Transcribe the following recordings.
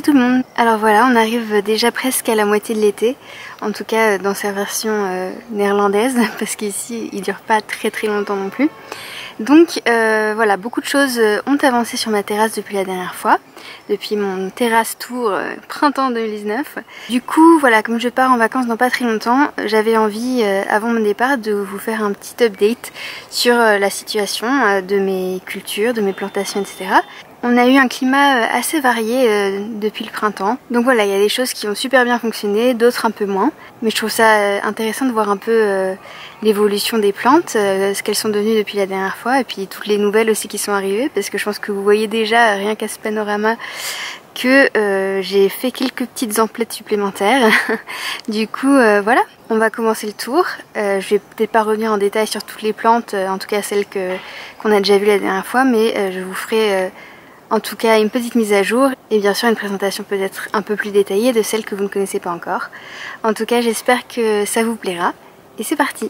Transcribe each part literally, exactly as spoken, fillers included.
tout le monde. Alors voilà, on arrive déjà presque à la moitié de l'été, en tout cas dans sa version euh, néerlandaise, parce qu'ici il dure pas très très longtemps non plus. Donc euh, voilà, beaucoup de choses ont avancé sur ma terrasse depuis la dernière fois, depuis mon terrasse tour euh, printemps deux mille dix-neuf. Du coup voilà, comme je pars en vacances dans pas très longtemps, j'avais envie euh, avant mon départ de vous faire un petit update sur euh, la situation euh, de mes cultures, de mes plantations, et cetera. On a eu un climat assez varié euh, depuis le printemps. Donc voilà, il y a des choses qui ont super bien fonctionné, d'autres un peu moins. Mais je trouve ça euh, intéressant de voir un peu euh, l'évolution des plantes, euh, ce qu'elles sont devenues depuis la dernière fois, et puis toutes les nouvelles aussi qui sont arrivées, parce que je pense que vous voyez déjà, rien qu'à ce panorama, que euh, j'ai fait quelques petites emplettes supplémentaires. Du coup, euh, voilà, on va commencer le tour. Euh, je vais peut-être pas revenir en détail sur toutes les plantes, euh, en tout cas celles que qu'on a déjà vues la dernière fois, mais euh, je vous ferai... Euh, En tout cas, une petite mise à jour et bien sûr une présentation peut-être un peu plus détaillée de celles que vous ne connaissez pas encore. En tout cas, j'espère que ça vous plaira. Et c'est parti!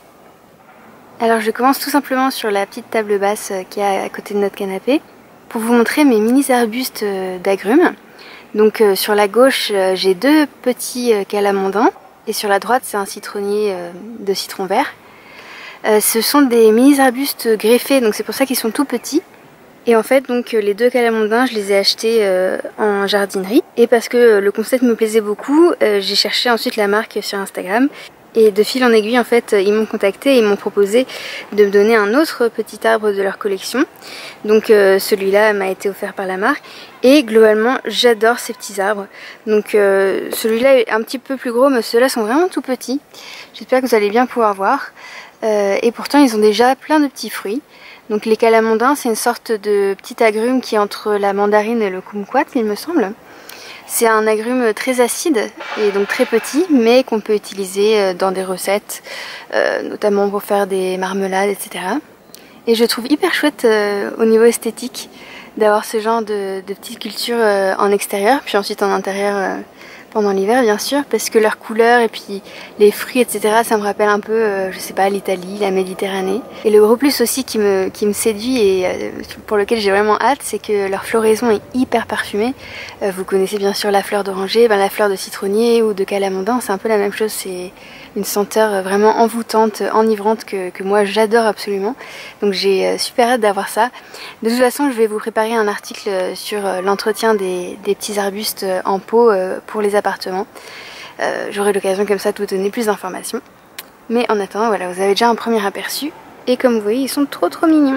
Alors je commence tout simplement sur la petite table basse qui est à côté de notre canapé pour vous montrer mes mini arbustes d'agrumes. Donc euh, sur la gauche, euh, j'ai deux petits euh, calamondins et sur la droite, c'est un citronnier euh, de citron vert. Euh, ce sont des mini arbustes greffés, donc c'est pour ça qu'ils sont tout petits. Et en fait, donc les deux calamondins, je les ai achetés euh, en jardinerie. Et parce que le concept me plaisait beaucoup, euh, j'ai cherché ensuite la marque sur Instagram. Et de fil en aiguille, en fait, ils m'ont contacté et ils m'ont proposé de me donner un autre petit arbre de leur collection. Donc euh, celui-là m'a été offert par la marque. Et globalement, j'adore ces petits arbres. Donc euh, celui-là est un petit peu plus gros, mais ceux-là sont vraiment tout petits. J'espère que vous allez bien pouvoir voir. Euh, et pourtant, ils ont déjà plein de petits fruits. Donc les calamondins, c'est une sorte de petit agrume qui est entre la mandarine et le kumquat, il me semble. C'est un agrume très acide et donc très petit, mais qu'on peut utiliser dans des recettes, euh, notamment pour faire des marmelades, et cetera. Et je trouve hyper chouette euh, au niveau esthétique d'avoir ce genre de, de petites cultures euh, en extérieur, puis ensuite en intérieur euh, pendant l'hiver bien sûr, parce que leur couleur et puis les fruits, et cetera, ça me rappelle un peu, euh, je sais pas, l'Italie, la Méditerranée. Et le gros plus aussi qui me, qui me séduit et euh, pour lequel j'ai vraiment hâte, c'est que leur floraison est hyper parfumée. Euh, vous connaissez bien sûr la fleur d'oranger, ben, la fleur de citronnier ou de calamondin, c'est un peu la même chose, c'est une senteur vraiment envoûtante, enivrante que, que moi j'adore absolument. Donc j'ai super hâte d'avoir ça. De toute façon, je vais vous préparer un article sur l'entretien des, des petits arbustes en pot pour les appartements. Euh, J'aurai l'occasion comme ça de vous donner plus d'informations. Mais en attendant, voilà, vous avez déjà un premier aperçu. Et comme vous voyez, ils sont trop trop mignons.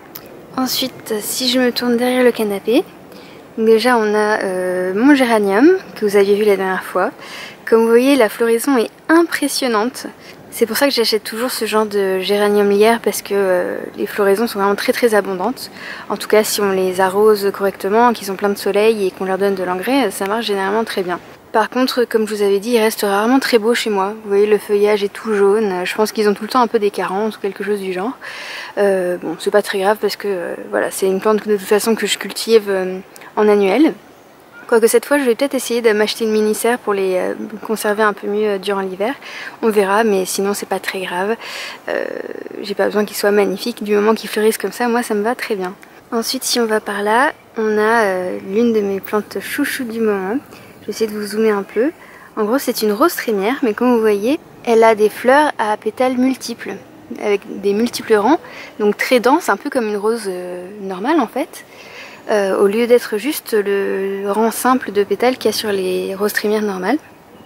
Ensuite, si je me tourne derrière le canapé, déjà on a euh, mon géranium que vous aviez vu la dernière fois. Comme vous voyez, la floraison est impressionnante. C'est pour ça que j'achète toujours ce genre de géranium lierre parce que euh, les floraisons sont vraiment très très abondantes. En tout cas, si on les arrose correctement, qu'ils ont plein de soleil et qu'on leur donne de l'engrais, ça marche généralement très bien. Par contre, comme je vous avais dit, il reste rarement très beau chez moi. Vous voyez, le feuillage est tout jaune. Je pense qu'ils ont tout le temps un peu des carences ou quelque chose du genre. Euh, bon, c'est pas très grave parce que euh, voilà, c'est une plante de toute façon que je cultive euh, en annuel. Quoique cette fois, je vais peut-être essayer de m'acheter une mini-serre pour les euh, conserver un peu mieux durant l'hiver. On verra, mais sinon c'est pas très grave. Euh, J'ai pas besoin qu'ils soient magnifiques. Du moment qu'ils fleurissent comme ça, moi ça me va très bien. Ensuite, si on va par là, on a euh, l'une de mes plantes chouchou du moment. Je vais essayer de vous zoomer un peu. En gros, c'est une rose trémière, mais comme vous voyez, elle a des fleurs à pétales multiples, avec des multiples rangs, donc très dense, un peu comme une rose euh, normale en fait. Euh, au lieu d'être juste le rang simple de pétales qu'il y a sur les roses trémières normales.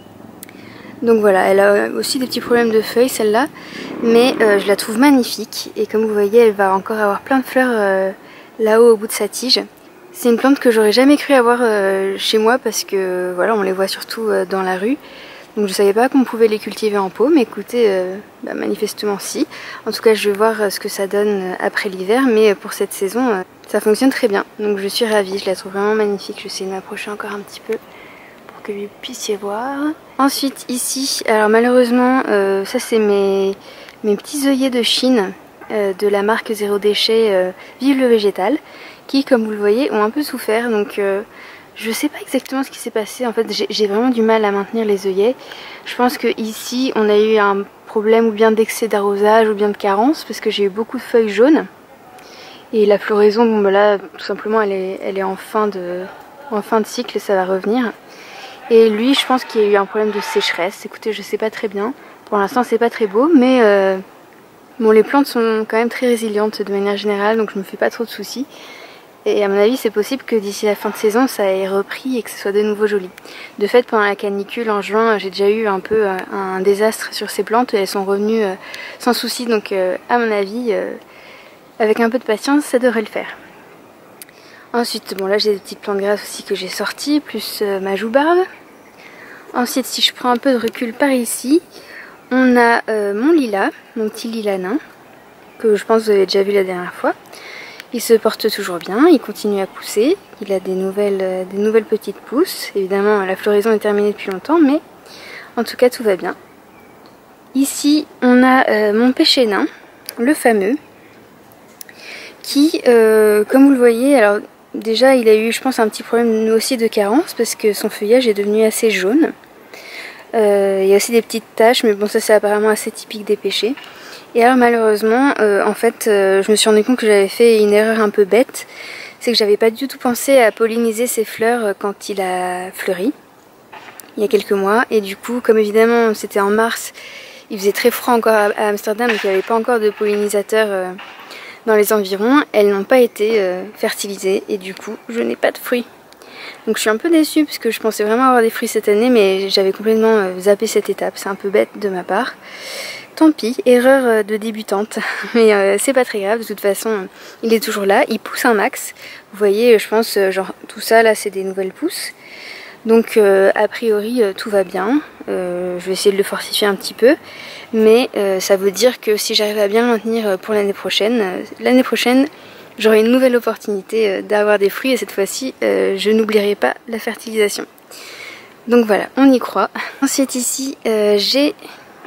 Donc voilà, elle a aussi des petits problèmes de feuilles celle-là, mais euh, je la trouve magnifique et comme vous voyez elle va encore avoir plein de fleurs euh, là-haut au bout de sa tige. C'est une plante que j'aurais jamais cru avoir euh, chez moi parce que voilà, on les voit surtout euh, dans la rue. Donc je savais pas qu'on pouvait les cultiver en pot, mais écoutez, euh, bah, manifestement si. En tout cas je vais voir euh, ce que ça donne après l'hiver, mais pour cette saison euh, ça fonctionne très bien. Donc je suis ravie, je la trouve vraiment magnifique. Je vais essayer de m'approcher encore un petit peu pour que vous puissiez voir. Ensuite ici, alors malheureusement euh, ça c'est mes, mes petits œillets de Chine euh, de la marque Zéro Déchet euh, Vive le Végétal, qui comme vous le voyez ont un peu souffert. Donc euh, je sais pas exactement ce qui s'est passé, en fait j'ai vraiment du mal à maintenir les œillets. Je pense que ici on a eu un problème ou bien d'excès d'arrosage ou bien de carence parce que j'ai eu beaucoup de feuilles jaunes. Et la floraison, bon bah là tout simplement elle est, elle est en fin de, en fin de cycle ça va revenir. Et lui je pense qu'il y a eu un problème de sécheresse. Écoutez, je sais pas très bien. Pour l'instant c'est pas très beau, mais euh, bon, les plantes sont quand même très résilientes de manière générale, donc je me fais pas trop de soucis. Et à mon avis c'est possible que d'ici la fin de saison ça ait repris et que ce soit de nouveau joli. De fait, pendant la canicule en juin, j'ai déjà eu un peu un désastre sur ces plantes et elles sont revenues sans souci, donc à mon avis avec un peu de patience ça devrait le faire. Ensuite, bon là j'ai des petites plantes grasses aussi que j'ai sorties, plus ma joubarbe. Ensuite, si je prends un peu de recul par ici, on a euh, mon lilas, mon petit lilas nain, que je pense que vous avez déjà vu la dernière fois. Il se porte toujours bien, il continue à pousser, il a des nouvelles, euh, des nouvelles petites pousses. Évidemment, la floraison est terminée depuis longtemps, mais en tout cas tout va bien. Ici, on a euh, mon pêcher nain, le fameux, qui, euh, comme vous le voyez, alors déjà il a eu, je pense, un petit problème aussi de carence, parce que son feuillage est devenu assez jaune. Euh, il y a aussi des petites taches, mais bon, ça c'est apparemment assez typique des pêchers. Et alors malheureusement, euh, en fait, euh, je me suis rendu compte que j'avais fait une erreur un peu bête. C'est que j'avais pas du tout pensé à polliniser ses fleurs quand il a fleuri, il y a quelques mois. Et du coup, comme évidemment c'était en mars, il faisait très froid encore à Amsterdam, donc il n'y avait pas encore de pollinisateurs euh, dans les environs. Elles n'ont pas été euh, fertilisées et du coup, je n'ai pas de fruits. Donc je suis un peu déçue parce que je pensais vraiment avoir des fruits cette année, mais j'avais complètement euh, zappé cette étape. C'est un peu bête de ma part. Tant pis, erreur de débutante, mais euh, c'est pas très grave, de toute façon euh, il est toujours là, il pousse un max. Vous voyez, je pense, euh, genre tout ça là c'est des nouvelles pousses. Donc euh, a priori euh, tout va bien, euh, je vais essayer de le fortifier un petit peu, mais euh, ça veut dire que si j'arrive à bien le maintenir pour l'année prochaine, euh, l'année prochaine j'aurai une nouvelle opportunité euh, d'avoir des fruits et cette fois-ci euh, je n'oublierai pas la fertilisation. Donc voilà, on y croit. Ensuite ici euh, j'ai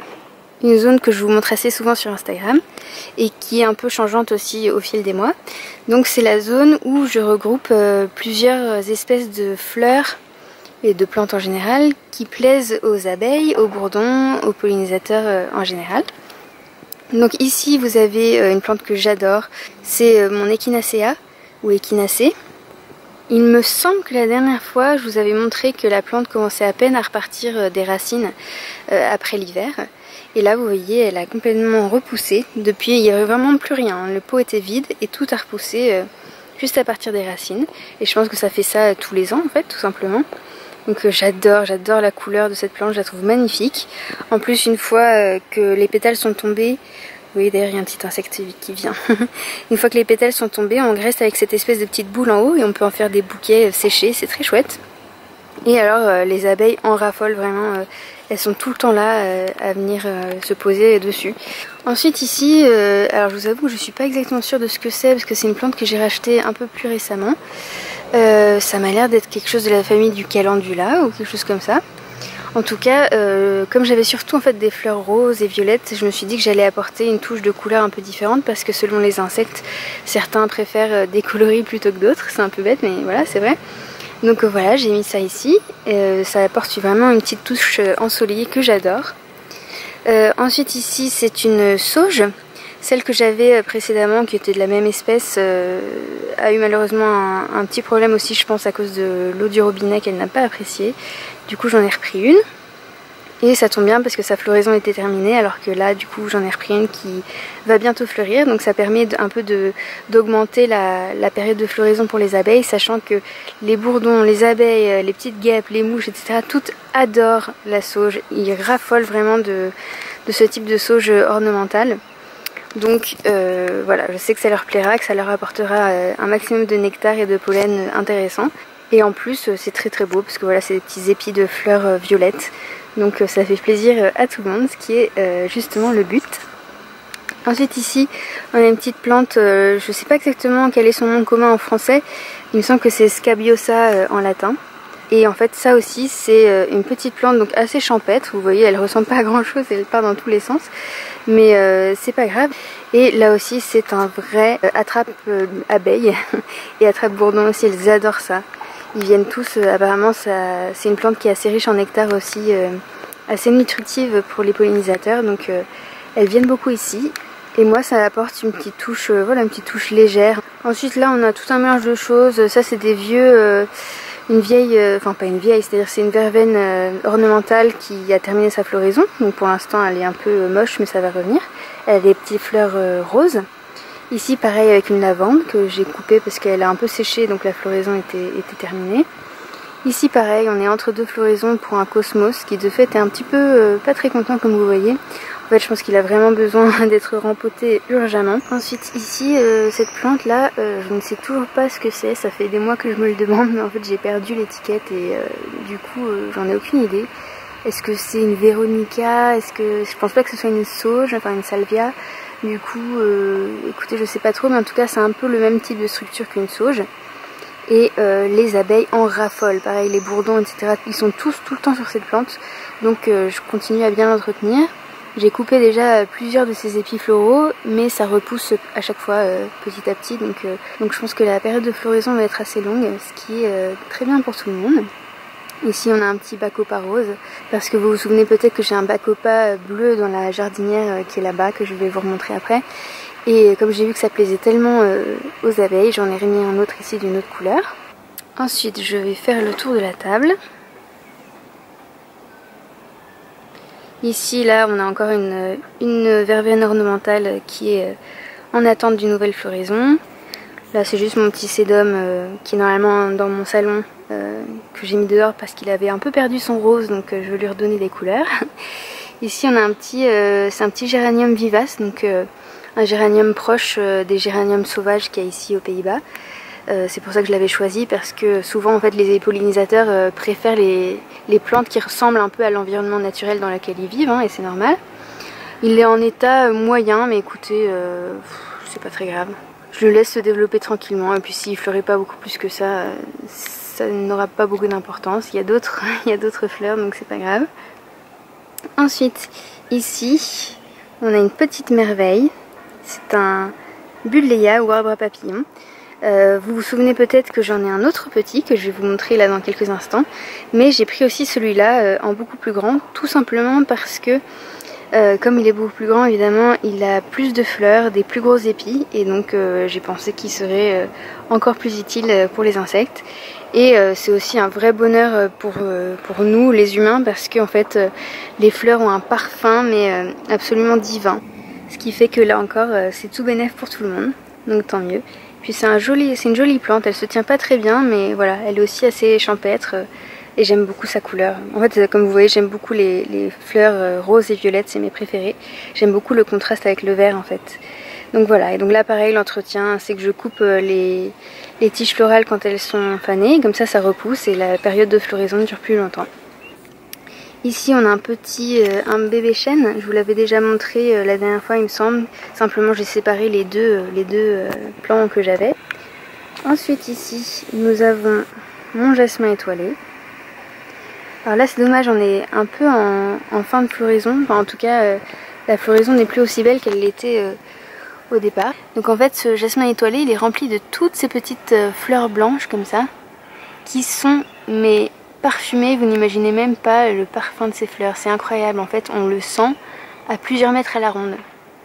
une zone que je vous montre assez souvent sur Instagram et qui est un peu changeante aussi au fil des mois. Donc c'est la zone où je regroupe euh, plusieurs espèces de fleurs et de plantes en général qui plaisent aux abeilles, aux bourdons, aux pollinisateurs euh, en général. Donc ici vous avez euh, une plante que j'adore, c'est euh, mon Echinacea ou Echinacée. Il me semble que la dernière fois je vous avais montré que la plante commençait à peine à repartir euh, des racines euh, après l'hiver. Et là vous voyez, elle a complètement repoussé. Depuis il n'y avait vraiment plus rien, le pot était vide et tout a repoussé euh, juste à partir des racines. Et je pense que ça fait ça tous les ans en fait, tout simplement. Donc euh, j'adore, j'adore la couleur de cette plante, je la trouve magnifique. En plus une fois euh, que les pétales sont tombés, vous voyez d'ailleurs il y a un petit insecte qui vient. Une fois que les pétales sont tombés, on reste avec cette espèce de petite boule en haut et on peut en faire des bouquets euh, séchés, c'est très chouette. Et alors euh, les abeilles en raffolent vraiment, euh, elles sont tout le temps là euh, à venir euh, se poser dessus. Ensuite ici, euh, alors je vous avoue que je suis pas exactement sûre de ce que c'est parce que c'est une plante que j'ai rachetée un peu plus récemment. Euh, ça m'a l'air d'être quelque chose de la famille du calendula ou quelque chose comme ça. En tout cas, euh, comme j'avais surtout en fait des fleurs roses et violettes, je me suis dit que j'allais apporter une touche de couleur un peu différente parce que selon les insectes, certains préfèrent des coloris plutôt que d'autres. C'est un peu bête mais voilà, c'est vrai. Donc euh, voilà, j'ai mis ça ici, euh, ça apporte vraiment une petite touche ensoleillée que j'adore. Euh, ensuite ici c'est une sauge, celle que j'avais précédemment qui était de la même espèce, euh, a eu malheureusement un, un petit problème aussi je pense à cause de l'eau du robinet qu'elle n'a pas appréciée. Du coup j'en ai repris une. Et ça tombe bien parce que sa floraison était terminée alors que là du coup j'en ai repris une qui va bientôt fleurir. Donc ça permet de, un peu d'augmenter la, la période de floraison pour les abeilles, sachant que les bourdons, les abeilles, les petites guêpes, les mouches, et cetera toutes adorent la sauge. Ils raffolent vraiment de, de ce type de sauge ornementale. Donc euh, voilà, je sais que ça leur plaira, que ça leur apportera un maximum de nectar et de pollen intéressant. Et en plus c'est très très beau parce que voilà c'est des petits épis de fleurs violettes. Donc ça fait plaisir à tout le monde, ce qui est euh, justement le but. Ensuite ici, on a une petite plante, euh, je ne sais pas exactement quel est son nom commun en français. Il me semble que c'est Scabiosa euh, en latin. Et en fait ça aussi c'est euh, une petite plante donc assez champêtre. Vous voyez elle ressemble pas à grand chose, elle part dans tous les sens. Mais euh, c'est pas grave. Et là aussi c'est un vrai euh, attrape euh, abeille et attrape bourdon aussi, ils adorent ça. Ils viennent tous, euh, apparemment c'est une plante qui est assez riche en nectar aussi, euh, assez nutritive pour les pollinisateurs, donc euh, elles viennent beaucoup ici. Et moi ça apporte une petite touche, euh, voilà, une petite touche légère. Ensuite là on a tout un mélange de choses, ça c'est des vieux, euh, une vieille, euh, enfin pas une vieille, c'est-à-dire c'est une verveine euh, ornementale qui a terminé sa floraison. Donc pour l'instant elle est un peu moche mais ça va revenir. Elle a des petites fleurs euh, roses. Ici pareil avec une lavande que j'ai coupée parce qu'elle a un peu séché donc la floraison était, était terminée. Ici pareil on est entre deux floraisons pour un cosmos qui de fait est un petit peu euh, pas très content comme vous voyez. En fait je pense qu'il a vraiment besoin d'être rempoté urgemment. Ensuite ici euh, cette plante là euh, je ne sais toujours pas ce que c'est, ça fait des mois que je me le demande mais en fait j'ai perdu l'étiquette et euh, du coup euh, j'en ai aucune idée. Est-ce que c'est une Véronica? Est-ce que je pense pas que ce soit une sauge, enfin une salvia. Du coup euh, écoutez je sais pas trop mais en tout cas c'est un peu le même type de structure qu'une sauge. Et euh, les abeilles en raffolent, pareil les bourdons et cetera. Ils sont tous tout le temps sur cette plante donc euh, je continue à bien l'entretenir. J'ai coupé déjà plusieurs de ces épis floraux, mais ça repousse à chaque fois euh, petit à petit. Donc, euh, donc je pense que la période de floraison va être assez longue, ce qui est euh, très bien pour tout le monde. Ici on a un petit bacopa rose, parce que vous vous souvenez peut-être que j'ai un bacopa bleu dans la jardinière euh, qui est là-bas, que je vais vous remontrer après. Et comme j'ai vu que ça plaisait tellement euh, aux abeilles, j'en ai remis un autre ici d'une autre couleur. Ensuite je vais faire le tour de la table. Ici, là, on a encore une, une verveine ornementale qui est en attente d'une nouvelle floraison. Là, c'est juste mon petit sédum euh, qui est normalement dans mon salon, euh, que j'ai mis dehors parce qu'il avait un peu perdu son rose, donc euh, je veux lui redonner des couleurs. Ici, on a un petit, euh, c'est un petit géranium vivace, donc euh, un géranium proche euh, des géraniums sauvages qu'il y a ici aux Pays-Bas. Euh, c'est pour ça que je l'avais choisi parce que souvent en fait les pollinisateurs euh, préfèrent les, les plantes qui ressemblent un peu à l'environnement naturel dans lequel ils vivent hein, et c'est normal. Il est en état moyen mais écoutez euh, c'est pas très grave. Je le laisse se développer tranquillement et puis s'il fleurit pas beaucoup plus que ça, euh, ça n'aura pas beaucoup d'importance. Il y a d'autres il y a d'autres fleurs donc c'est pas grave. Ensuite ici on a une petite merveille. C'est un Buddleia ou arbre à papillons. Euh, vous vous souvenez peut-être que j'en ai un autre petit que je vais vous montrer là dans quelques instants, mais j'ai pris aussi celui-là euh, en beaucoup plus grand, tout simplement parce que euh, comme il est beaucoup plus grand évidemment il a plus de fleurs, des plus gros épis et donc euh, j'ai pensé qu'il serait euh, encore plus utile pour les insectes et euh, c'est aussi un vrai bonheur pour, euh, pour nous les humains parce que en fait euh, les fleurs ont un parfum mais euh, absolument divin, ce qui fait que là encore euh, c'est tout bénef pour tout le monde, donc tant mieux. Puis c'est un joli, c'est une jolie plante, elle se tient pas très bien mais voilà, elle est aussi assez champêtre euh, et j'aime beaucoup sa couleur. En fait comme vous voyez j'aime beaucoup les, les fleurs euh, roses et violettes, c'est mes préférés. J'aime beaucoup le contraste avec le vert en fait. Donc voilà, et donc là pareil l'entretien c'est que je coupe euh, les, les tiges florales quand elles sont fanées, comme ça ça repousse et la période de floraison dure plus longtemps. Ici on a un petit, euh, un bébé chêne, je vous l'avais déjà montré euh, la dernière fois il me semble, simplement j'ai séparé les deux, euh, les deux euh, plants que j'avais. Ensuite ici nous avons mon jasmin étoilé. Alors là c'est dommage, on est un peu en, en fin de floraison, enfin en tout cas euh, la floraison n'est plus aussi belle qu'elle l'était euh, au départ. Donc en fait ce jasmin étoilé il est rempli de toutes ces petites euh, fleurs blanches comme ça, qui sont mais parfumé, vous n'imaginez même pas le parfum de ces fleurs, c'est incroyable en fait, on le sent à plusieurs mètres à la ronde.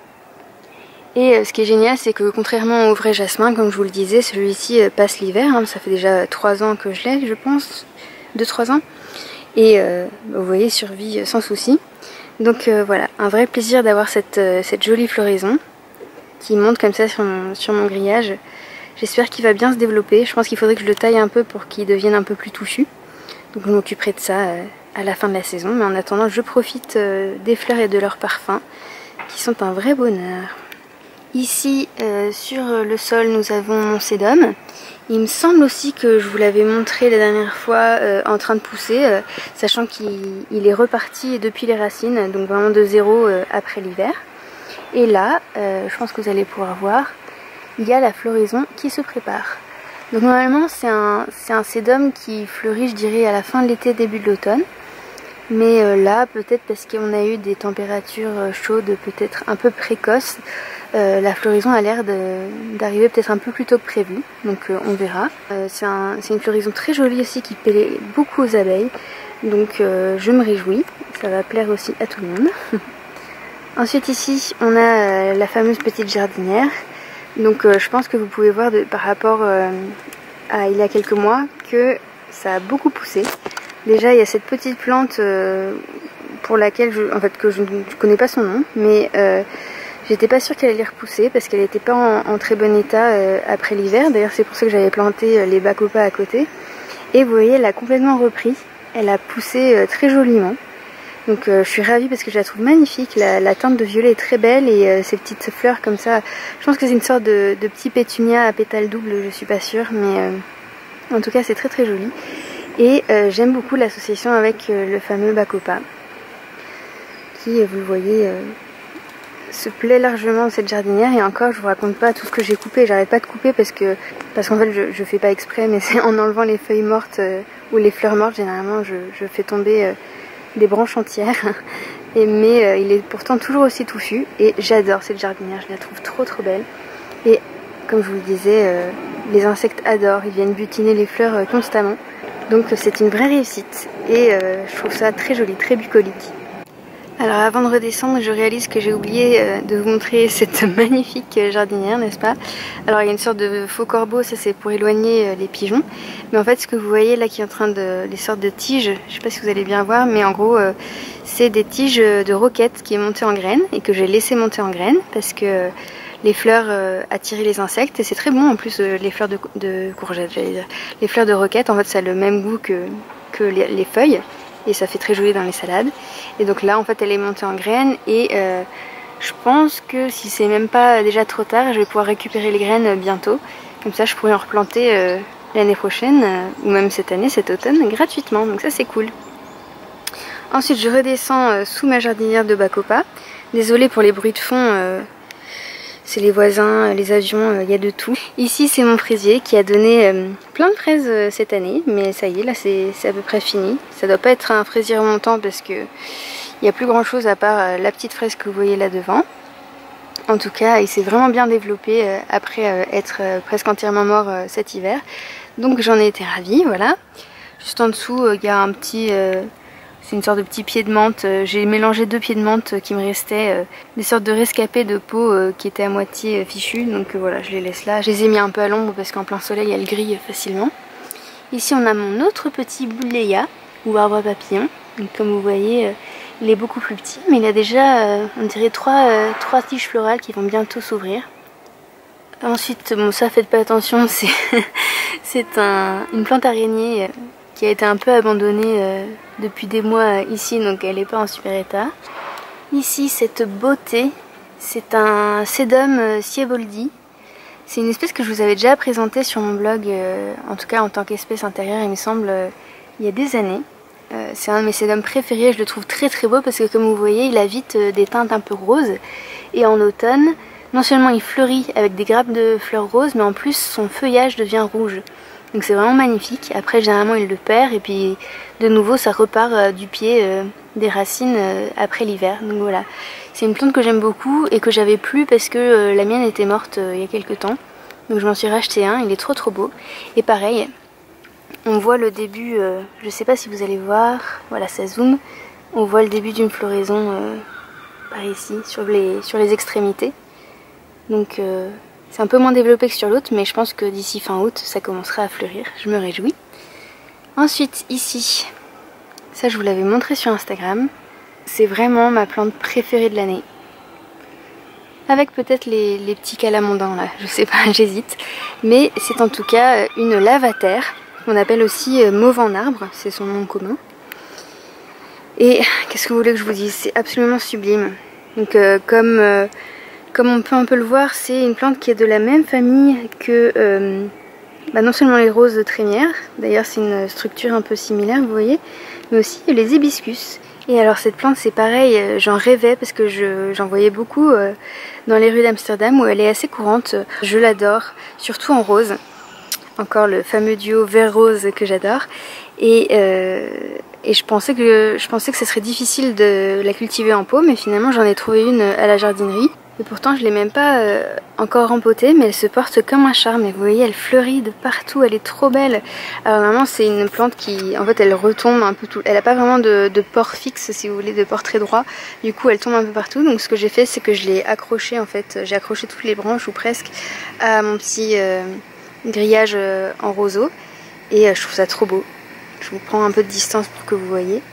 Et euh, ce qui est génial c'est que contrairement au vrai jasmin, comme je vous le disais, celui-ci euh, passe l'hiver, hein, ça fait déjà trois ans que je l'ai je pense, deux trois ans, et euh, vous voyez survit sans souci. Donc euh, voilà, un vrai plaisir d'avoir cette, euh, cette jolie floraison qui monte comme ça sur mon, sur mon grillage. J'espère qu'il va bien se développer, je pense qu'il faudrait que je le taille un peu pour qu'il devienne un peu plus touffu. Donc je m'occuperai de ça euh, à la fin de la saison, mais en attendant je profite euh, des fleurs et de leurs parfums qui sont un vrai bonheur. Ici euh, sur le sol nous avons mon sédum. Il me semble aussi que je vous l'avais montré la dernière fois euh, en train de pousser, euh, sachant qu'il est reparti depuis les racines, donc vraiment de zéro euh, après l'hiver. Et là, euh, je pense que vous allez pouvoir voir, il y a la floraison qui se prépare. Donc normalement c'est un, c'est un sédum qui fleurit je dirais à la fin de l'été, début de l'automne. Mais euh, là peut-être parce qu'on a eu des températures chaudes peut-être un peu précoces, euh, la floraison a l'air d'arriver peut-être un peu plus tôt que prévu. Donc euh, on verra. Euh, c'est un, une floraison très jolie aussi qui plaît beaucoup aux abeilles. Donc euh, je me réjouis, ça va plaire aussi à tout le monde. Ensuite ici on a euh, la fameuse petite jardinière. Donc euh, je pense que vous pouvez voir de, par rapport euh, à il y a quelques mois que ça a beaucoup poussé. Déjà il y a cette petite plante euh, pour laquelle je, en fait que je ne connais pas son nom, mais euh, j'étais pas sûre qu'elle allait repousser parce qu'elle n'était pas en, en très bon état euh, après l'hiver. D'ailleurs c'est pour ça que j'avais planté euh, les bacopas à côté. Et vous voyez, elle a complètement repris, elle a poussé euh, très joliment. Donc euh, je suis ravie parce que je la trouve magnifique, la, la teinte de violet est très belle et euh, ces petites fleurs comme ça, je pense que c'est une sorte de, de petit pétunia à pétales doubles, je suis pas sûre, mais euh, en tout cas c'est très très joli. Et euh, j'aime beaucoup l'association avec euh, le fameux bacopa, qui vous le voyez euh, se plaît largement dans cette jardinière. Et encore je vous raconte pas tout ce que j'ai coupé, j'arrête pas de couper parce que parce qu'en fait je, je fais pas exprès, mais c'est en enlevant les feuilles mortes euh, ou les fleurs mortes généralement je, je fais tomber euh, des branches entières. Et, mais euh, il est pourtant toujours aussi touffu et j'adore cette jardinière, je la trouve trop trop belle. Et comme je vous le disais, euh, les insectes adorent, ils viennent butiner les fleurs euh, constamment. Donc c'est une vraie réussite et euh, je trouve ça très joli, très bucolique. Alors avant de redescendre, je réalise que j'ai oublié euh, de vous montrer cette magnifique jardinière, n'est-ce pas? Alors il y a une sorte de faux corbeau, ça c'est pour éloigner euh, les pigeons. Mais en fait ce que vous voyez là qui est en train de... les sortes de tiges, je sais pas si vous allez bien voir, mais en gros euh, c'est des tiges de roquette qui est montée en graines et que j'ai laissé monter en graines parce que euh, les fleurs euh, attiraient les insectes et c'est très bon en plus euh, les fleurs de, de courgettes, j'allais dire. Les fleurs de roquette en fait ça a le même goût que, que les, les feuilles. Et ça fait très joli dans les salades. Et donc là en fait elle est montée en graines et euh, je pense que si c'est même pas déjà trop tard, je vais pouvoir récupérer les graines bientôt. Comme ça je pourrais en replanter euh, l'année prochaine euh, ou même cette année, cet automne, gratuitement. Donc ça c'est cool. Ensuite je redescends euh, sous ma jardinière de bacopa. Désolée pour les bruits de fond, euh, c'est les voisins, les avions, il euh, y a de tout. Ici c'est mon fraisier qui a donné euh, plein de fraises euh, cette année, mais ça y est, là c'est à peu près fini. Ça doit pas être un fraisier remontant parce que il n'y a plus grand chose à part euh, la petite fraise que vous voyez là devant. En tout cas, il s'est vraiment bien développé euh, après euh, être euh, presque entièrement mort euh, cet hiver. Donc j'en ai été ravie, voilà. Juste en dessous, il euh, y a un petit... Euh, c'est une sorte de petit pied de menthe. J'ai mélangé deux pieds de menthe qui me restaient, euh, des sortes de rescapés de peau euh, qui étaient à moitié euh, fichus. Donc euh, voilà, je les laisse là. Je les ai mis un peu à l'ombre parce qu'en plein soleil, elles grillent facilement. Ici, on a mon autre petit bullea ou arbre à papillon. Donc comme vous voyez, euh, il est beaucoup plus petit, mais il a déjà, euh, on dirait, trois, euh, trois tiges florales qui vont bientôt s'ouvrir. Ensuite, bon ça, faites pas attention, c'est un, une plante araignée. Euh, qui a été un peu abandonnée euh, depuis des mois euh, ici, donc elle n'est pas en super état. Ici, cette beauté, c'est un Sedum euh, sieboldi. C'est une espèce que je vous avais déjà présentée sur mon blog, euh, en tout cas en tant qu'espèce intérieure, il me semble, euh, il y a des années. Euh, c'est un de mes Sedums préférés, je le trouve très très beau parce que comme vous voyez, il a vite euh, des teintes un peu roses. Et en automne, non seulement il fleurit avec des grappes de fleurs roses, mais en plus son feuillage devient rouge. Donc c'est vraiment magnifique. Après généralement il le perd et puis de nouveau ça repart euh, du pied euh, des racines euh, après l'hiver. Donc voilà, c'est une plante que j'aime beaucoup et que j'avais plus parce que euh, la mienne était morte euh, il y a quelques temps. Donc je m'en suis racheté un, il est trop trop beau. Et pareil, on voit le début, euh, je sais pas si vous allez voir, voilà ça zoome, on voit le début d'une floraison euh, par ici, sur les, sur les extrémités. Donc euh, c'est un peu moins développé que sur l'autre, mais je pense que d'ici fin août, ça commencera à fleurir. Je me réjouis. Ensuite, ici, ça je vous l'avais montré sur Instagram. C'est vraiment ma plante préférée de l'année. Avec peut-être les, les petits calamondins là, je sais pas, j'hésite. Mais c'est en tout cas une lavater, qu'on appelle aussi mauve en arbre, c'est son nom commun. Et qu'est-ce que vous voulez que je vous dise? C'est absolument sublime. Donc euh, comme... Euh, Comme on peut un peu le voir, c'est une plante qui est de la même famille que euh, bah non seulement les roses de trémière, d'ailleurs c'est une structure un peu similaire, vous voyez, mais aussi les hibiscus. Et alors cette plante c'est pareil, j'en rêvais parce que j'en voyais beaucoup euh, dans les rues d'Amsterdam où elle est assez courante. Je l'adore, surtout en rose. Encore le fameux duo vert-rose que j'adore. Et, euh, et je pensais que je pensais que ce serait difficile de la cultiver en pot, mais finalement j'en ai trouvé une à la jardinerie. Et pourtant je l'ai même pas euh, encore rempotée, mais elle se porte comme un charme. Et vous voyez, elle fleurit de partout, elle est trop belle. Alors normalement c'est une plante qui, en fait, elle retombe un peu tout. Elle a pas vraiment de, de port fixe, si vous voulez, de port très droit. Du coup elle tombe un peu partout. Donc ce que j'ai fait, c'est que je l'ai accrochée, en fait, j'ai accroché toutes les branches ou presque à mon petit euh, grillage euh, en roseau. Et euh, je trouve ça trop beau. Je vous prends un peu de distance pour que vous voyez.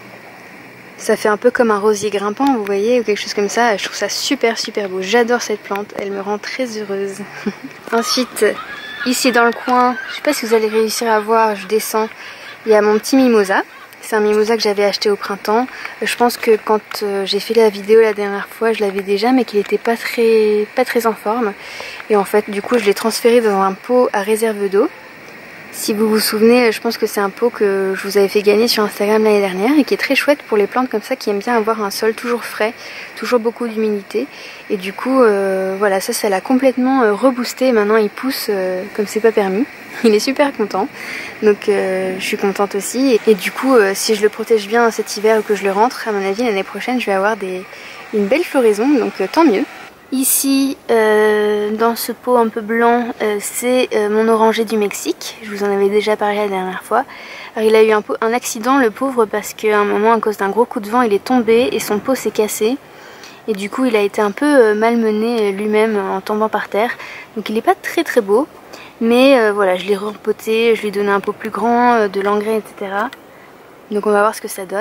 Ça fait un peu comme un rosier grimpant, vous voyez, ou quelque chose comme ça. Je trouve ça super super beau. J'adore cette plante, elle me rend très heureuse. Ensuite, ici dans le coin, je sais pas si vous allez réussir à voir, je descends, il y a mon petit mimosa. C'est un mimosa que j'avais acheté au printemps. Je pense que quand j'ai fait la vidéo la dernière fois, je l'avais déjà, mais qu'il n'était pas très, pas très en forme. Et en fait, du coup, je l'ai transféré dans un pot à réserve d'eau. Si vous vous souvenez, je pense que c'est un pot que je vous avais fait gagner sur Instagram l'année dernière et qui est très chouette pour les plantes comme ça qui aiment bien avoir un sol toujours frais, toujours beaucoup d'humidité. Et du coup, euh, voilà, ça, ça l'a complètement euh, reboosté. Maintenant, il pousse euh, comme c'est pas permis. Il est super content. Donc, euh, je suis contente aussi. Et, et du coup, euh, si je le protège bien cet hiver ou que je le rentre, à mon avis, l'année prochaine, je vais avoir des, une belle floraison. Donc, euh, tant mieux. Ici, euh, dans ce pot un peu blanc, euh, c'est euh, mon oranger du Mexique. Je vous en avais déjà parlé la dernière fois. Alors, il a eu un, pot, un accident, le pauvre, parce qu'à un moment, à cause d'un gros coup de vent, il est tombé et son pot s'est cassé. Et du coup, il a été un peu euh, malmené lui-même en tombant par terre. Donc, il n'est pas très très beau. Mais euh, voilà, je l'ai rempoté, je lui ai donné un pot plus grand, euh, de l'engrais, et cetera. Donc, on va voir ce que ça donne.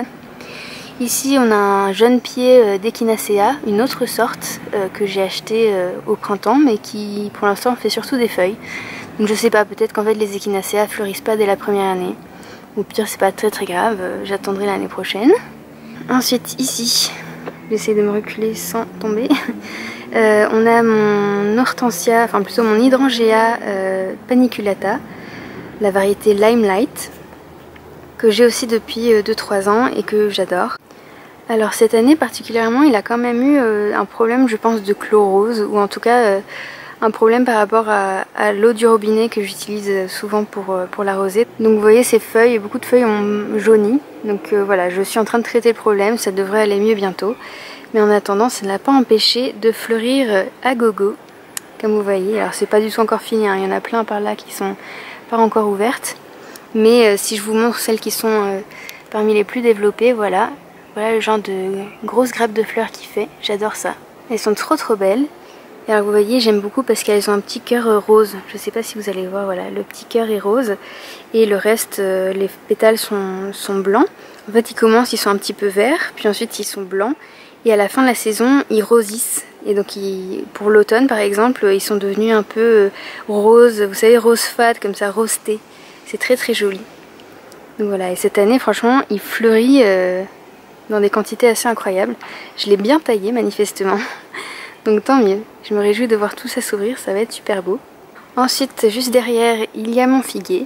Ici on a un jeune pied d'Echinacea, une autre sorte euh, que j'ai acheté euh, au printemps mais qui pour l'instant fait surtout des feuilles. Donc je sais pas, peut-être qu'en fait les Echinacea fleurissent pas dès la première année. Ou pire c'est pas très très grave, euh, j'attendrai l'année prochaine. Ensuite ici, j'essaie de me reculer sans tomber. euh, on a mon hortensia, enfin plutôt mon hydrangea euh, paniculata, la variété Limelight, que j'ai aussi depuis deux trois ans et que j'adore. Alors cette année particulièrement, il a quand même eu euh, un problème, je pense, de chlorose, ou en tout cas euh, un problème par rapport à, à l'eau du robinet que j'utilise souvent pour, euh, pour l'arroser. Donc vous voyez ces feuilles, beaucoup de feuilles ont jauni. Donc euh, voilà, je suis en train de traiter le problème, ça devrait aller mieux bientôt. Mais en attendant, ça ne l'a pas empêché de fleurir à gogo, comme vous voyez. Alors c'est pas du tout encore fini, hein. Il y en a plein par là qui sont pas encore ouvertes. Mais euh, si je vous montre celles qui sont euh, parmi les plus développées, voilà. Voilà le genre de grosses grappes de fleurs qu'il fait, j'adore ça. Elles sont trop trop belles. Et alors vous voyez, j'aime beaucoup parce qu'elles ont un petit cœur rose. Je sais pas si vous allez voir, voilà, le petit cœur est rose. Et le reste, euh, les pétales sont, sont blancs. En fait, ils commencent, ils sont un petit peu verts, puis ensuite ils sont blancs. Et à la fin de la saison, ils rosissent. Et donc ils, pour l'automne par exemple, ils sont devenus un peu roses, vous savez, rose fade, comme ça, rosé. C'est très très joli. Donc voilà, et cette année, franchement, il fleurit... Euh, dans des quantités assez incroyables. Je l'ai bien taillé manifestement, donc tant mieux. Je me réjouis de voir tout ça s'ouvrir, ça va être super beau. Ensuite, juste derrière, il y a mon figuier,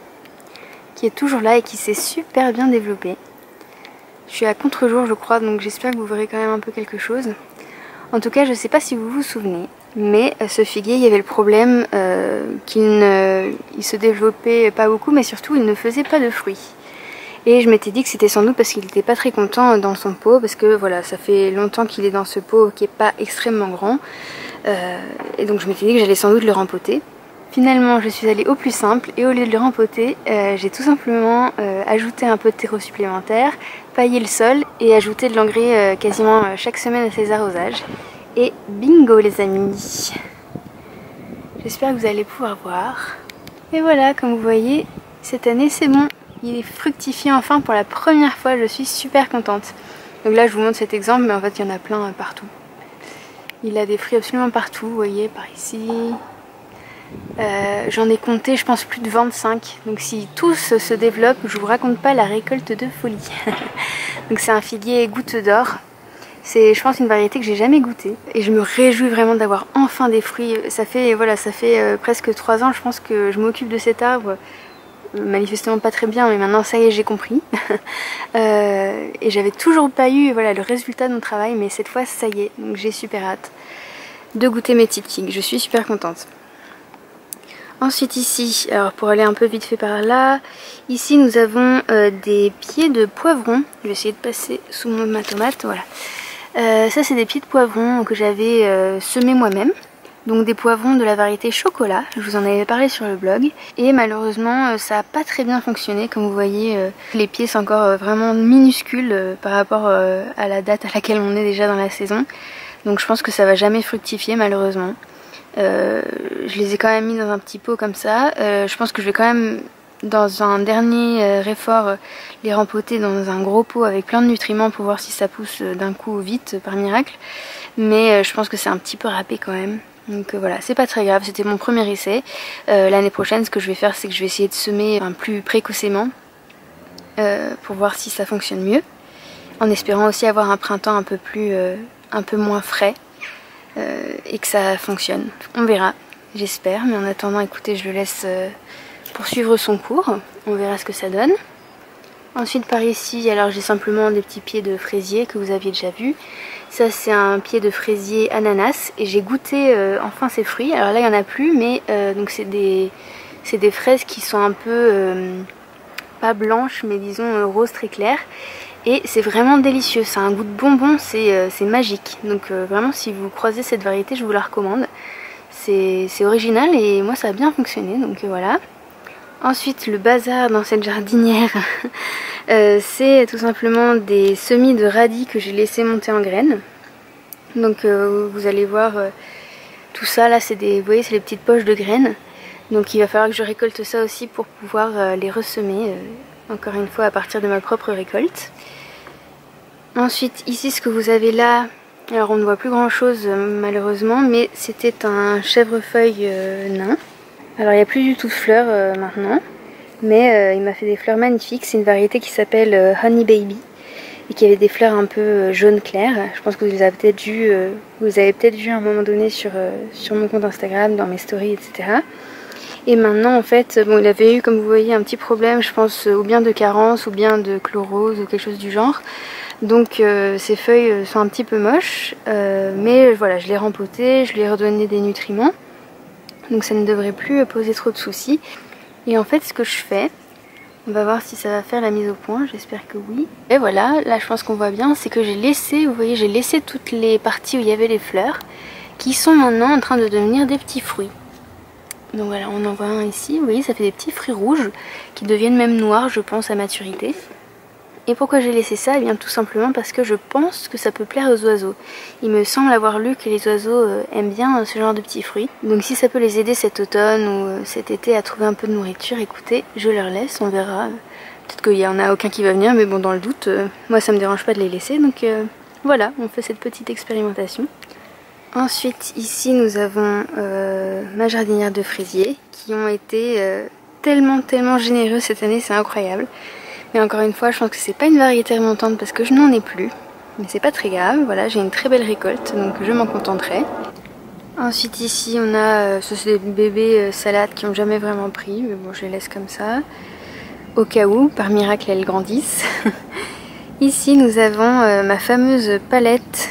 qui est toujours là et qui s'est super bien développé. Je suis à contre-jour je crois, donc j'espère que vous verrez quand même un peu quelque chose. En tout cas, je ne sais pas si vous vous souvenez, mais ce figuier, il y avait le problème euh, qu'il ne il se développait pas beaucoup, mais surtout il ne faisait pas de fruits. Et je m'étais dit que c'était sans doute parce qu'il n'était pas très content dans son pot, parce que voilà, ça fait longtemps qu'il est dans ce pot qui n'est pas extrêmement grand. Euh, et donc je m'étais dit que j'allais sans doute le rempoter. Finalement, je suis allée au plus simple et au lieu de le rempoter, euh, j'ai tout simplement euh, ajouté un peu de terreau supplémentaire, paillé le sol et ajouté de l'engrais euh, quasiment euh, chaque semaine à ses arrosages. Et bingo les amis! J'espère que vous allez pouvoir voir. Et voilà, comme vous voyez, cette année c'est bon. Il est fructifié enfin pour la première fois, je suis super contente. Donc là je vous montre cet exemple, mais en fait il y en a plein partout. Il a des fruits absolument partout, vous voyez, par ici. Euh, J'en ai compté je pense plus de vingt-cinq. Donc si tous se développent, je vous raconte pas la récolte de folie. Donc c'est un figuier goutte d'or. C'est je pense une variété que j'ai jamais goûtée. Et je me réjouis vraiment d'avoir enfin des fruits. Ça fait, voilà, ça fait euh, presque trois ans je pense que je m'occupe de cet arbre. Manifestement pas très bien, mais maintenant ça y est, j'ai compris. euh, et j'avais toujours pas eu voilà, le résultat de mon travail, mais cette fois ça y est, donc j'ai super hâte de goûter mes petites figues, je suis super contente. Ensuite ici, alors pour aller un peu vite fait par là, ici nous avons euh, des pieds de poivron. Je vais essayer de passer sous ma tomate, voilà. Euh, ça c'est des pieds de poivron que j'avais euh, semés moi-même. Donc des poivrons de la variété chocolat, je vous en avais parlé sur le blog. Et malheureusement ça n'a pas très bien fonctionné, comme vous voyez les pieds sont encore vraiment minuscules par rapport à la date à laquelle on est déjà dans la saison. Donc je pense que ça va jamais fructifier malheureusement. Euh, je les ai quand même mis dans un petit pot comme ça, euh, je pense que je vais quand même dans un dernier euh, effort, euh, les rempoter dans un gros pot avec plein de nutriments pour voir si ça pousse euh, d'un coup vite euh, par miracle. Mais euh, je pense que c'est un petit peu râpé quand même. Donc euh, voilà, c'est pas très grave, c'était mon premier essai. Euh, L'année prochaine, ce que je vais faire, c'est que je vais essayer de semer enfin, plus précocement euh, pour voir si ça fonctionne mieux. En espérant aussi avoir un printemps un peu plus, euh, un peu moins frais euh, et que ça fonctionne. On verra, j'espère. Mais en attendant, écoutez, je le laisse euh, poursuivre son cours. On verra ce que ça donne. Ensuite, par ici, alors j'ai simplement des petits pieds de fraisier que vous aviez déjà vus. Ça, c'est un pied de fraisier ananas et j'ai goûté euh, enfin ces fruits. Alors là, il n'y en a plus, mais euh, donc c'est des, c'est des fraises qui sont un peu euh, pas blanches, mais disons euh, rose très clair. Et c'est vraiment délicieux, ça a un goût de bonbon, c'est euh, magique. Donc euh, vraiment, si vous croisez cette variété, je vous la recommande. C'est original et moi ça a bien fonctionné, donc euh, voilà. Ensuite, le bazar dans cette jardinière, euh, c'est tout simplement des semis de radis que j'ai laissé monter en graines. Donc euh, vous allez voir euh, tout ça, là c'est des, vous voyez, c'est les petites poches de graines. Donc il va falloir que je récolte ça aussi pour pouvoir euh, les ressemer. Euh, encore une fois à partir de ma propre récolte. Ensuite ici ce que vous avez là, alors on ne voit plus grand chose euh, malheureusement, mais c'était un chèvrefeuille euh, nain. Alors il n'y a plus du tout de fleurs euh, maintenant, mais euh, il m'a fait des fleurs magnifiques. C'est une variété qui s'appelle euh, Honey Baby et qui avait des fleurs un peu euh, jaune clair. Je pense que vous les avez peut-être vu, euh, vous avez peut-être vu à un moment donné sur, euh, sur mon compte Instagram, dans mes stories, et cetera. Et maintenant en fait, bon, il avait eu comme vous voyez un petit problème, je pense ou bien de carence ou bien de chlorose ou quelque chose du genre. Donc euh, ces feuilles sont un petit peu moches, euh, mais voilà, je l'ai rempoté, je lui ai redonné des nutriments. Donc ça ne devrait plus poser trop de soucis. Et en fait ce que je fais, on va voir si ça va faire la mise au point, j'espère que oui. Et voilà, là je pense qu'on voit bien, c'est que j'ai laissé, vous voyez, j'ai laissé toutes les parties où il y avait les fleurs, qui sont maintenant en train de devenir des petits fruits. Donc voilà, on en voit un ici, vous voyez, ça fait des petits fruits rouges qui deviennent même noirs, je pense, à maturité. Et pourquoi j'ai laissé ça? Eh bien tout simplement parce que je pense que ça peut plaire aux oiseaux. Il me semble avoir lu que les oiseaux euh, aiment bien euh, ce genre de petits fruits. Donc si ça peut les aider cet automne ou euh, cet été à trouver un peu de nourriture, écoutez, je leur laisse, on verra. Peut-être qu'il n'y en a aucun qui va venir, mais bon, dans le doute, euh, moi ça me dérange pas de les laisser. Donc euh, voilà, on fait cette petite expérimentation. Ensuite, ici, nous avons euh, ma jardinière de fraisiers qui ont été euh, tellement, tellement généreux cette année, c'est incroyable. Mais encore une fois, je pense que c'est pas une variété remontante parce que je n'en ai plus. Mais c'est pas très grave, voilà, j'ai une très belle récolte, donc je m'en contenterai. Ensuite, ici, on a, euh, ce sont des bébés euh, salades qui n'ont jamais vraiment pris, mais bon, je les laisse comme ça. Au cas où, par miracle, elles grandissent. Ici, nous avons euh, ma fameuse palette.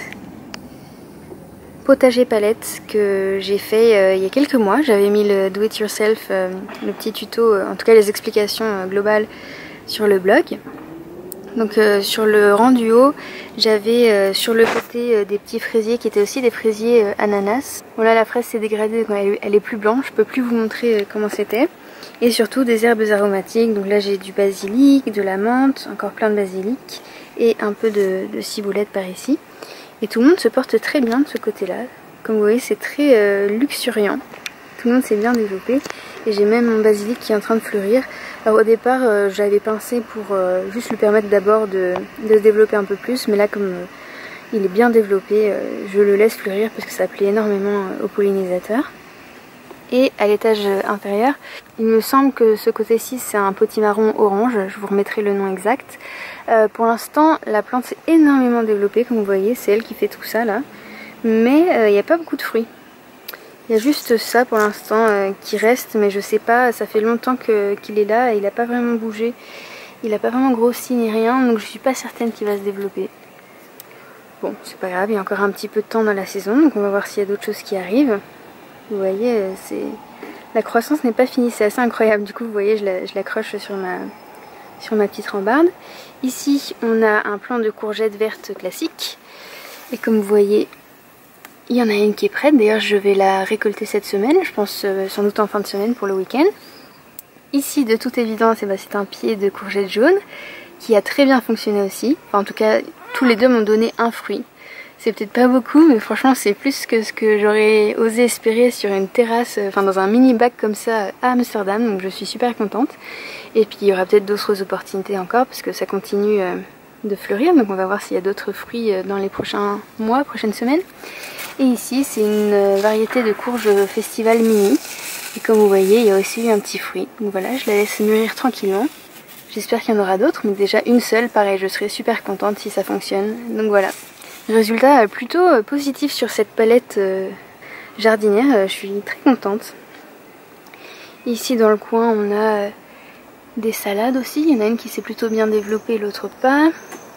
Potager palette que j'ai fait euh, il y a quelques mois. J'avais mis le do it yourself, euh, le petit tuto, euh, en tout cas les explications euh, globales sur le blog. Donc euh, sur le rang du haut, j'avais euh, sur le côté euh, des petits fraisiers qui étaient aussi des fraisiers euh, ananas. Bon là la fraise s'est dégradée, donc elle, elle est plus blanche, je peux plus vous montrer euh, comment c'était. Et surtout des herbes aromatiques, donc là j'ai du basilic, de la menthe, encore plein de basilic et un peu de, de ciboulette par ici. Et tout le monde se porte très bien de ce côté-là. Comme vous voyez, c'est très euh, luxuriant. Tout le monde s'est bien développé. Et j'ai même mon basilic qui est en train de fleurir. Alors au départ, euh, j'avais pensé pour euh, juste lui permettre d'abord de, de se développer un peu plus. Mais là, comme euh, il est bien développé, euh, je le laisse fleurir parce que ça plaît énormément euh, aux pollinisateurs. Et à l'étage inférieur, il me semble que ce côté-ci c'est un potimarron orange, je vous remettrai le nom exact. Euh, pour l'instant la plante s'est énormément développée, comme vous voyez, c'est elle qui fait tout ça là. Mais il euh, n'y a pas beaucoup de fruits. Il y a juste ça pour l'instant euh, qui reste, mais je sais pas, ça fait longtemps que, qu'il est là et il n'a pas vraiment bougé. Il n'a pas vraiment grossi ni rien, donc je suis pas certaine qu'il va se développer. Bon, c'est pas grave, il y a encore un petit peu de temps dans la saison, donc on va voir s'il y a d'autres choses qui arrivent. Vous voyez, c'est la croissance n'est pas finie, c'est assez incroyable. Du coup, vous voyez, je l'accroche sur ma, sur ma petite rambarde. Ici, on a un plant de courgettes vertes classique. Et comme vous voyez, il y en a une qui est prête. D'ailleurs, je vais la récolter cette semaine. Je pense euh, sans doute en fin de semaine pour le week-end. Ici, de toute évidence, eh ben, c'est un pied de courgette jaune qui a très bien fonctionné aussi. Enfin, en tout cas, tous les deux m'ont donné un fruit. C'est peut-être pas beaucoup, mais franchement c'est plus que ce que j'aurais osé espérer sur une terrasse, enfin dans un mini bac comme ça à Amsterdam, donc je suis super contente. Et puis il y aura peut-être d'autres opportunités encore parce que ça continue de fleurir, donc on va voir s'il y a d'autres fruits dans les prochains mois, prochaines semaines. Et ici c'est une variété de courge festival mini, et comme vous voyez il y a aussi eu un petit fruit, donc voilà, je la laisse mûrir tranquillement. J'espère qu'il y en aura d'autres, mais déjà une seule, pareil, je serai super contente si ça fonctionne, donc voilà. Résultat plutôt positif sur cette palette euh, jardinière, euh, je suis très contente. Ici dans le coin on a euh, des salades aussi, il y en a une qui s'est plutôt bien développée, l'autre pas.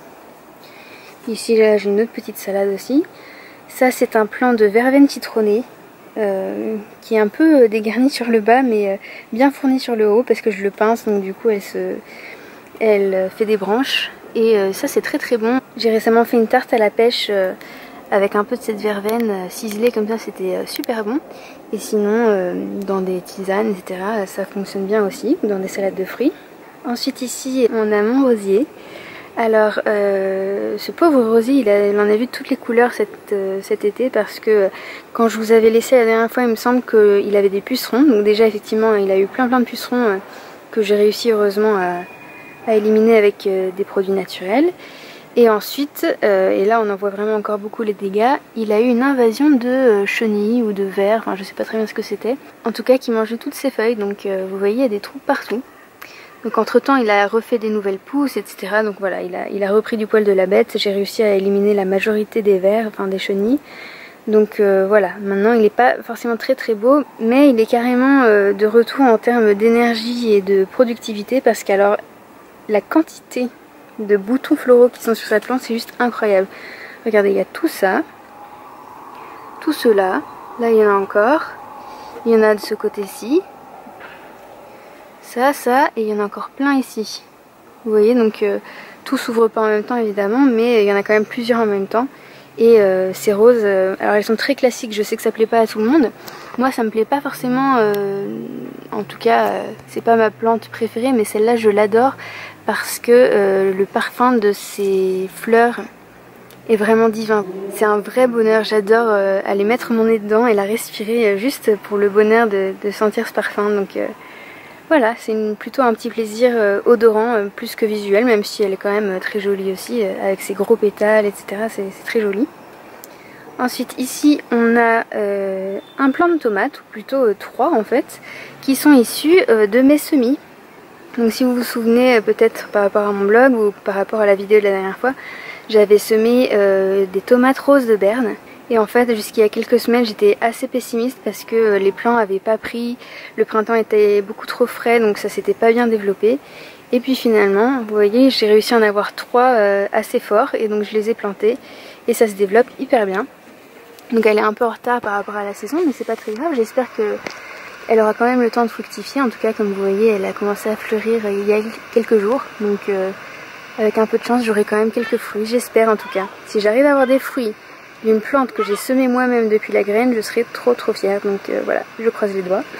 Ici là j'ai une autre petite salade aussi. Ça c'est un plant de verveine citronnée euh, qui est un peu dégarni sur le bas mais euh, bien fourni sur le haut parce que je le pince, donc du coup elle, se... elle fait des branches. Et euh, ça c'est très très bon. J'ai récemment fait une tarte à la pêche euh, avec un peu de cette verveine euh, ciselée comme ça, c'était euh, super bon. Et sinon euh, dans des tisanes et cetera ça fonctionne bien aussi, dans des salades de fruits. Ensuite ici on a mon rosier. Alors euh, ce pauvre rosier il, a, il en a vu de toutes les couleurs cet, euh, cet été parce que quand je vous avais laissé la dernière fois il me semble qu'il avait des pucerons. Donc déjà effectivement il a eu plein plein de pucerons euh, que j'ai réussi heureusement à... à éliminer avec euh, des produits naturels. Et ensuite, euh, et là on en voit vraiment encore beaucoup les dégâts, il a eu une invasion de euh, chenilles ou de vers, enfin je sais pas très bien ce que c'était. En tout cas qui mangeait toutes ses feuilles, donc euh, vous voyez il y a des trous partout. Donc entre temps il a refait des nouvelles pousses, et cetera. Donc voilà, il a, il a repris du poil de la bête, j'ai réussi à éliminer la majorité des vers, enfin des chenilles. Donc euh, voilà, maintenant il n'est pas forcément très très beau, mais il est carrément euh, de retour en termes d'énergie et de productivité parce qu'alors la quantité de boutons floraux qui sont sur cette plante c'est juste incroyable. Regardez, il y a tout ça, tout cela, là il y en a encore, il y en a de ce côté-ci, ça, ça, et il y en a encore plein ici. Vous voyez, donc euh, tout s'ouvre pas en même temps évidemment, mais il y en a quand même plusieurs en même temps. Et euh, ces roses, euh, alors elles sont très classiques, je sais que ça plaît pas à tout le monde. Moi ça me plaît pas forcément, euh, en tout cas euh, c'est pas ma plante préférée, mais celle-là je l'adore parce que euh, le parfum de ces fleurs est vraiment divin. C'est un vrai bonheur, j'adore euh, aller mettre mon nez dedans et la respirer euh, juste pour le bonheur de, de sentir ce parfum. Donc euh, voilà, c'est plutôt un petit plaisir euh, odorant euh, plus que visuel, même si elle est quand même euh, très jolie aussi, euh, avec ses gros pétales, et cetera. C'est très joli. Ensuite ici on a euh, un plant de tomates, ou plutôt euh, trois en fait, qui sont issus euh, de mes semis. Donc si vous vous souvenez euh, peut-être par rapport à mon blog ou par rapport à la vidéo de la dernière fois, j'avais semé euh, des tomates roses de Berne. Et en fait jusqu'il y a quelques semaines j'étais assez pessimiste parce que euh, les plants n'avaient pas pris, le printemps était beaucoup trop frais donc ça s'était pas bien développé. Et puis finalement, vous voyez, j'ai réussi à en avoir trois euh, assez forts et donc je les ai plantés et ça se développe hyper bien. Donc elle est un peu en retard par rapport à la saison, mais c'est pas très grave, j'espère qu'elle aura quand même le temps de fructifier. En tout cas, comme vous voyez, elle a commencé à fleurir il y a quelques jours, donc euh, avec un peu de chance, j'aurai quand même quelques fruits, j'espère en tout cas. Si j'arrive à avoir des fruits d'une plante que j'ai semée moi-même depuis la graine, je serai trop trop fière, donc euh, voilà, je croise les doigts.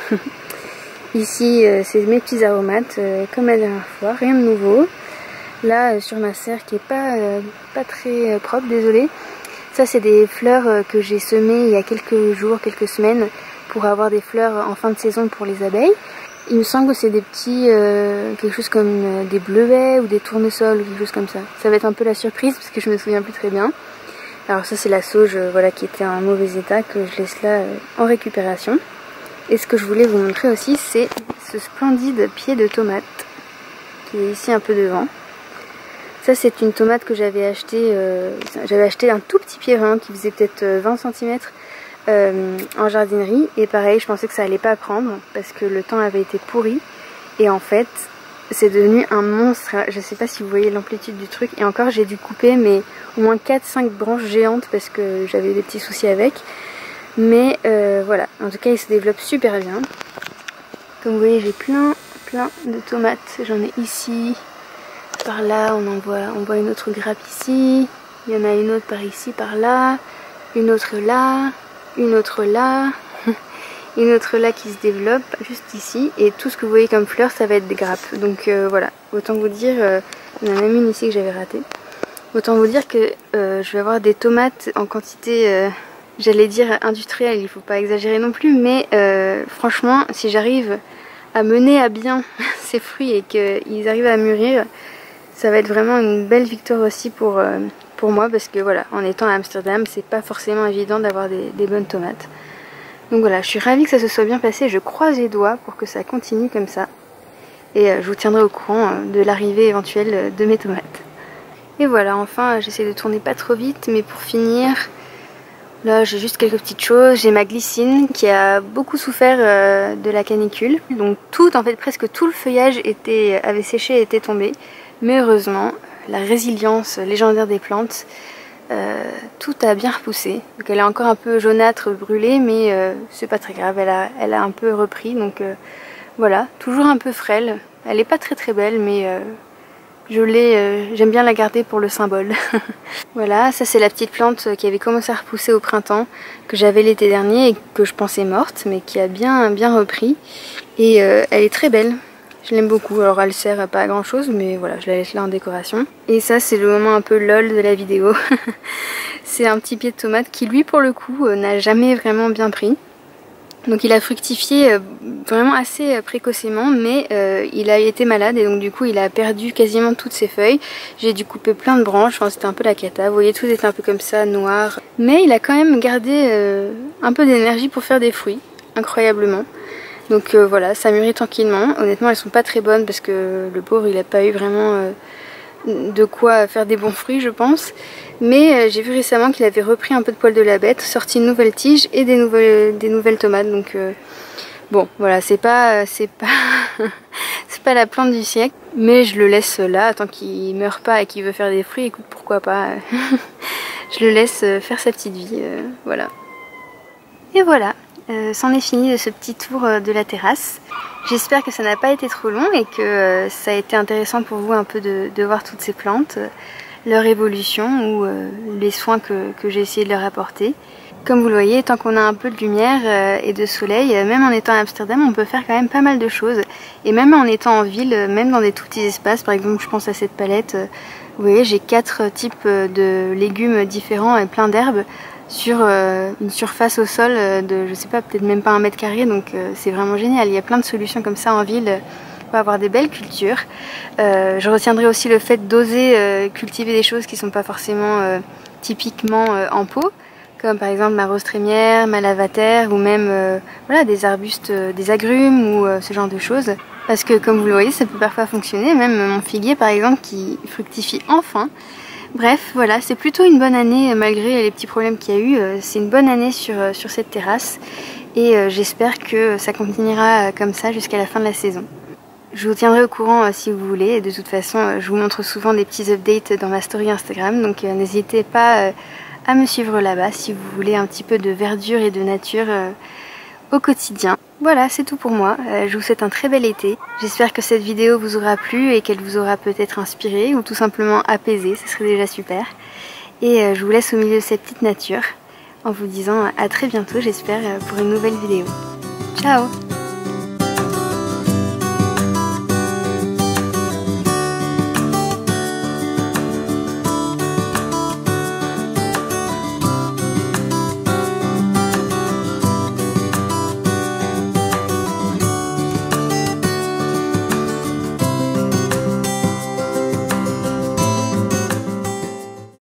Ici, euh, c'est mes petits aromates, euh, comme la dernière fois, rien de nouveau. Là, euh, sur ma serre qui est pas, euh, pas très euh, propre, désolée. Ça c'est des fleurs que j'ai semées il y a quelques jours, quelques semaines pour avoir des fleurs en fin de saison pour les abeilles. Il me semble que c'est des petits, euh, quelque chose comme euh, des bleuets ou des tournesols ou quelque chose comme ça. Ça va être un peu la surprise parce que je me souviens plus très bien. Alors ça c'est la sauge euh, voilà, qui était en mauvais état que je laisse là euh, en récupération. Et ce que je voulais vous montrer aussi c'est ce splendide pied de tomate qui est ici un peu devant. Ça c'est une tomate que j'avais acheté, euh, j'avais acheté un tout petit pied vraiment qui faisait peut-être vingt centimètres euh, en jardinerie. Et pareil, je pensais que ça allait pas prendre parce que le temps avait été pourri. Et en fait, c'est devenu un monstre. Je sais pas si vous voyez l'amplitude du truc. Et encore, j'ai dû couper mais au moins quatre cinq branches géantes parce que j'avais des petits soucis avec. Mais euh, voilà, en tout cas il se développe super bien. Comme vous voyez, j'ai plein plein de tomates. J'en ai ici. Par là, on en voit, on voit une autre grappe ici, il y en a une autre par ici, par là, une autre là, une autre là, une autre là qui se développe juste ici, et tout ce que vous voyez comme fleurs, ça va être des grappes. Donc euh, voilà, autant vous dire, euh, il y en a même une ici que j'avais ratée. Autant vous dire que euh, je vais avoir des tomates en quantité, euh, j'allais dire industrielle, il faut pas exagérer non plus, mais euh, franchement, si j'arrive à mener à bien ces fruits et qu'ils arrivent à mûrir, ça va être vraiment une belle victoire aussi pour, euh, pour moi, parce que voilà, en étant à Amsterdam, c'est pas forcément évident d'avoir des, des bonnes tomates. Donc voilà, je suis ravie que ça se soit bien passé, je croise les doigts pour que ça continue comme ça. Et euh, je vous tiendrai au courant euh, de l'arrivée éventuelle de mes tomates. Et voilà, enfin j'essaie de tourner pas trop vite, mais pour finir, là j'ai juste quelques petites choses. J'ai ma glycine qui a beaucoup souffert euh, de la canicule. Donc tout, en fait presque tout le feuillage était, avait séché et était tombé. Mais heureusement, la résilience légendaire des plantes, euh, tout a bien repoussé. Donc elle est encore un peu jaunâtre, brûlée, mais euh, c'est pas très grave, elle a, elle a un peu repris. Donc euh, voilà, toujours un peu frêle. Elle est pas très très belle, mais euh, je l'ai, euh, j'aime bien la garder pour le symbole. Voilà, ça c'est la petite plante qui avait commencé à repousser au printemps, que j'avais l'été dernier et que je pensais morte, mais qui a bien, bien repris. Et euh, elle est très belle. Je l'aime beaucoup, alors elle sert à pas à grand chose, mais voilà, je la laisse là en décoration. Et ça c'est le moment un peu lol de la vidéo. C'est un petit pied de tomate qui lui pour le coup n'a jamais vraiment bien pris. Donc il a fructifié vraiment assez précocement, mais euh, il a été malade et donc du coup il a perdu quasiment toutes ses feuilles. J'ai dû couper plein de branches, enfin, c'était un peu la cata, vous voyez tout était un peu comme ça, noir. Mais il a quand même gardé euh, un peu d'énergie pour faire des fruits, incroyablement. Donc euh, voilà, ça mûrit tranquillement. Honnêtement elles sont pas très bonnes parce que le pauvre il a pas eu vraiment euh, de quoi faire des bons fruits je pense. Mais euh, j'ai vu récemment qu'il avait repris un peu de poil de la bête, sorti une nouvelle tige et des nouvelles, des nouvelles tomates. Donc euh, bon voilà, c'est pas, c'est pas, c'est pas la plante du siècle. Mais je le laisse là, tant qu'il meurt pas et qu'il veut faire des fruits, écoute pourquoi pas. Je le laisse faire sa petite vie, euh, voilà. Et voilà. Euh, c'en est fini de ce petit tour euh, de la terrasse. J'espère que ça n'a pas été trop long et que euh, ça a été intéressant pour vous un peu de, de voir toutes ces plantes, euh, leur évolution ou euh, les soins que, que j'ai essayé de leur apporter. Comme vous le voyez, tant qu'on a un peu de lumière euh, et de soleil, euh, même en étant à Amsterdam, on peut faire quand même pas mal de choses. Et même en étant en ville, euh, même dans des tout petits espaces, par exemple je pense à cette palette, euh, vous voyez j'ai quatre types de légumes différents et plein d'herbes sur euh, une surface au sol de, je sais pas, peut-être même pas un mètre carré, donc euh, c'est vraiment génial. Il y a plein de solutions comme ça en ville pour avoir des belles cultures. Euh, je retiendrai aussi le fait d'oser euh, cultiver des choses qui sont pas forcément euh, typiquement euh, en pot, comme par exemple ma rose trémière, ma lavater, ou même euh, voilà, des arbustes, euh, des agrumes ou euh, ce genre de choses. Parce que comme vous le voyez, ça peut parfois fonctionner, même mon figuier par exemple qui fructifie enfin. Bref, voilà, c'est plutôt une bonne année malgré les petits problèmes qu'il y a eu. C'est une bonne année sur, sur cette terrasse et j'espère que ça continuera comme ça jusqu'à la fin de la saison. Je vous tiendrai au courant si vous voulez. De toute façon, je vous montre souvent des petits updates dans ma story Instagram, donc n'hésitez pas à me suivre là-bas si vous voulez un petit peu de verdure et de nature au quotidien. Voilà, c'est tout pour moi. Euh, je vous souhaite un très bel été. J'espère que cette vidéo vous aura plu et qu'elle vous aura peut-être inspiré ou tout simplement apaisé, ce serait déjà super. Et euh, je vous laisse au milieu de cette petite nature en vous disant à très bientôt, j'espère, pour une nouvelle vidéo. Ciao!